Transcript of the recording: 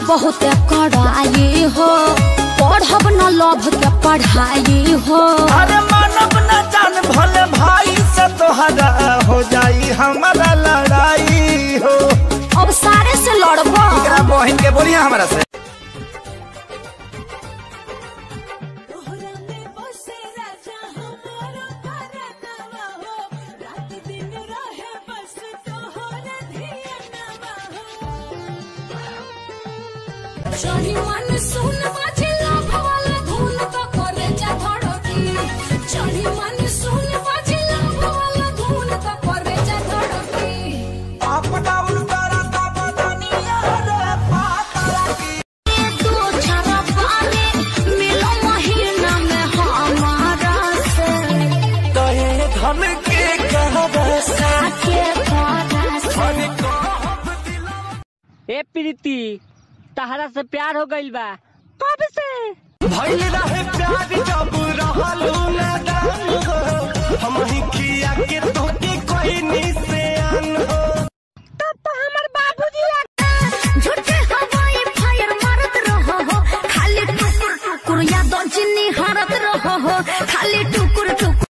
बहुत कड़ाई हो, पढ़ब न लभ के पढ़ाई हो। अरे मानब न जान भले भाई से तोहरा हो जाई हमारा लड़ाई हो। अब सारे से लड़बो। बहन के बोलिए हमारा से। चढ़ी मन सुन बाजिला भवाला धुन तो करे जा धड़की। चढ़ी मन सुन बाजिला भवाला धुन तो करे जा धड़की। आप डाउन करा ता बदनिया रे पातरा की। दो छरा पानी मिलो महीना में हमारा से। कहे धन के कहबे साथे ए प्रीति तहरा से प्यार हो गइल बा कब से? भइल रहे